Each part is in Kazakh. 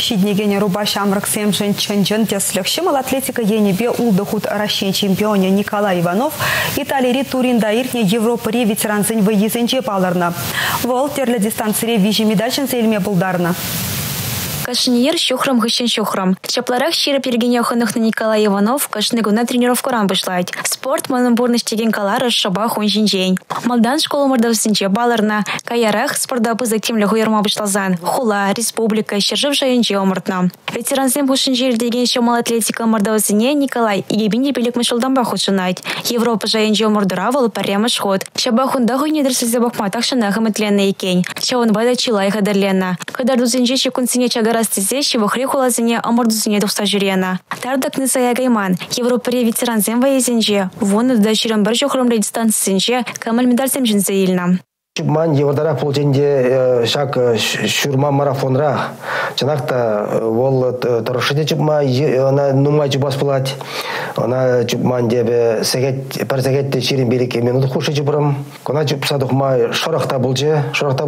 Щиднегене руба шамрак семжен ченджен теслек атлетика енебе улдыхут Россия чемпионе Николай Иванов Италии Туринда иртне Европаре ветеранзен выезенче паларна. Вол терлі дистанцире вижи медальшен зельме булдарна. Кашнир шухрам гыщен шухрам. Чапларах щиро перегенёханных на Николай Иванов кашныгуна тренировку рам бышлайт. Спорт манамбурныш теген калары шабах он жинжень. Малдан школу мордовсынче баларна. Каярах спорда пызык темле хуерма бышлазан. Хула, республика, щержив шайынче омыртна. Ветеранзем бушынжер деген шомал атлетика мордовсыне Николай егебинде белек мышылданба худшынайт. Европа жайынче омырдыравал паремыш ход. Шабахунда хуйнедірсізе бақматақ шынағым етленне екен. Чауын бада чилай қадырленна. Кадардузынже шекунсыне чагарастызе шевахре хулазыне омырдузыне дұқса жүрена. Тардак нысая гайман. Европаре ветеранзем ваезенже. Вон да ширен бір жоқырымле дистанцисенже камал медальсем жінзе елна. Чубман еводарах полченде шак шурма марафонра. Чанакта вол торшите чубма она нумай чубас плать. Она чубман дебе сегет персегетте ширин белик минут хуши чубрам. Кона чубса духма шорахта булче.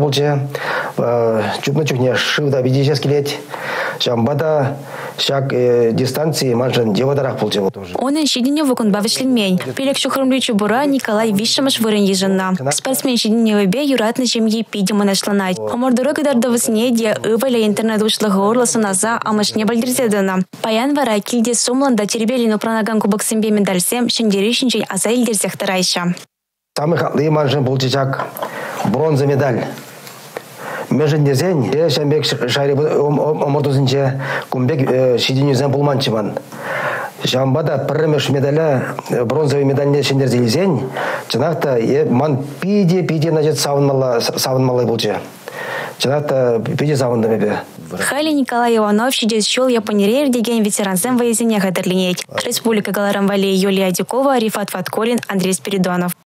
Чубна чухне шивда бидишес келет. Шамбада шак дистанции манжен еводарах полче тоже. Он щидине выкон бавышлинмень. Белек шухрымлю чубура Николай вишшамаш вырын еженна. Спортсмен щидине юратны жемье пидема нашланать. Омордуры кадардовысыне де ываля интернет ушлығы орласыназа амышне бальдерзедена. Паян вара килде сомланда теребелину пранаган кубок сымбе медальсем шендеришінчен аза илдерзех тарайша. Самый хатлы манжен получичак бронза медаль. Межен дезень, шамбек шари омордузынче кумбек щидинюзен пулманчыман. Жамбада пірімеш медаля, бронзовый медальне шендерзелізен, чынақта ман пиде нажет савынмалай болчы. Чынақта пиде савындым ебе. Хали Николай Иванов щидес шел японерер деген ветеранзем воезене қадырленет. Республика Галарамвали Юлия Дюкова, Рифат Фатколин, Андрей Спиридонов.